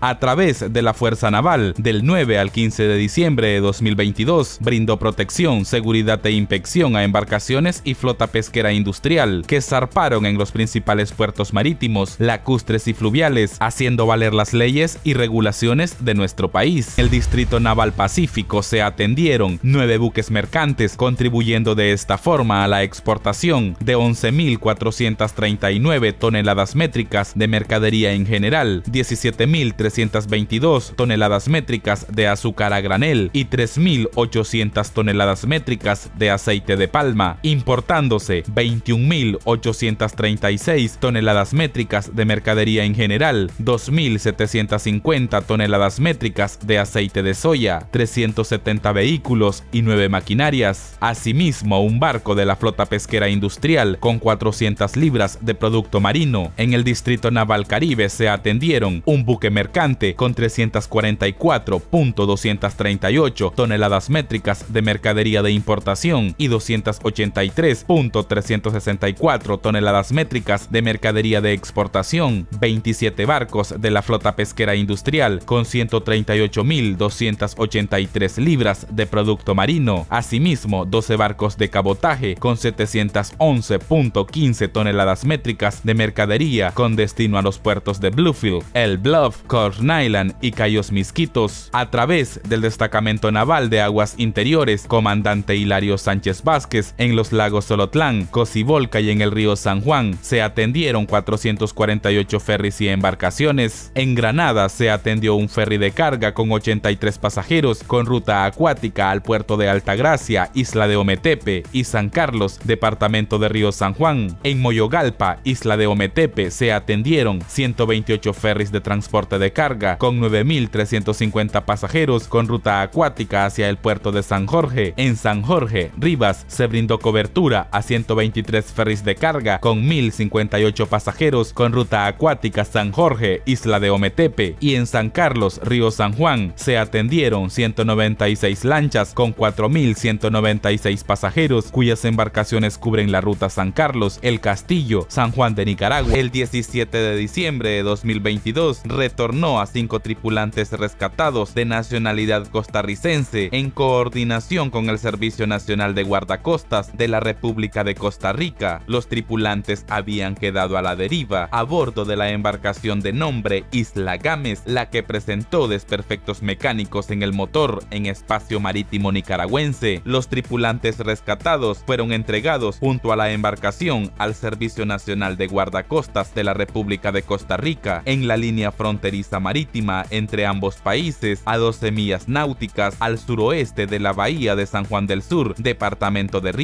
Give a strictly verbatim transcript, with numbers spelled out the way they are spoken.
a través de la Fuerza Naval, del nueve al quince de diciembre de dos mil veintidós, brindó protección, seguridad e inspección a embarcaciones y flota pesquera industrial que zarparon en los principales puertos marítimos, lacustres y fluviales, haciendo valer las leyes y regulaciones de nuestro país. En el Distrito Naval Pacífico se atendieron nueve buques mercantes, contribuyendo de esta forma a la exportación de once mil cuatrocientas treinta y nueve toneladas métricas de mercadería en general, diecisiete mil trescientas veintidós toneladas métricas de azúcar a granel y tres mil ochocientas toneladas métricas de aceite de palma, importándose veintiún mil ochocientas treinta y seis toneladas métricas de mercadería en general, dos mil setecientas cincuenta toneladas métricas de aceite de soya, trescientos setenta vehículos y nueve maquinarias. Asimismo, un barco de la flota pesquera industrial con cuatrocientas libras de producto marino. En el Distrito Naval Caribe se atendieron un buque mercante con trescientas cuarenta y cuatro punto doscientas treinta y ocho toneladas métricas de mercadería de importación y doscientas ochenta y tres punto trescientas sesenta y cuatro toneladas métricas de mercadería de exportación, veintisiete barcos de la flota pesquera industrial con ciento treinta y ocho mil doscientas ochenta y tres libras de producto marino. Asimismo, doce barcos de cabotaje con setecientas once punto quince toneladas métricas de mercadería con destino a los puertos de Bluefield, El Bluff, Corn Island y Cayos Misquitos. A través del Destacamento Naval de Aguas Interiores, Comandante Hilario Sánchez Vázquez, en los lagos Solotlán, Cocibolca y en el río San Juan, se atendieron cuatrocientos cuarenta y ocho ferries y embarcaciones. En Granada se atendió un ferry de carga con ochenta y tres pasajeros con ruta acuática al puerto de Altagracia, Isla de Ometepe y San Carlos, departamento de Río San Juan. En Moyogalpa, Isla de Ometepe, se atendieron ciento veintiocho ferries de transporte de carga con nueve mil trescientos cincuenta pasajeros con ruta acuática hacia el puerto de San Jorge. En San Jorge, Rivas, se brindó cobertura a ciento veintitrés ferries de carga con mil cincuenta y ocho pasajeros con ruta acuática San Jorge, Isla de Ometepe. Y en San Carlos, Río San Juan, se atendieron ciento noventa y seis lanchas con cuatro mil ciento noventa y seis pasajeros, cuyas embarcaciones cubren la ruta San Carlos, El Castillo, San Juan de Nicaragua. El diecisiete de diciembre de dos mil veintidós retornó a cinco tripulantes rescatados de nacionalidad costarricense en coordinación con el Servicio Nacional de Guardacostas de la República de Costa Rica. Los tripulantes habían quedado a la deriva a bordo de la embarcación de nombre Isla Gámez, la que presentó desperfectos mecánicos en el motor en espacio marítimo nicaragüense. Los tripulantes rescatados fueron entregados junto a la embarcación al Servicio Nacional de Guardacostas de la República de Costa Rica en la línea fronteriza marítima entre ambos países a doce millas náuticas al suroeste de la bahía de San Juan del Sur, departamento de Río.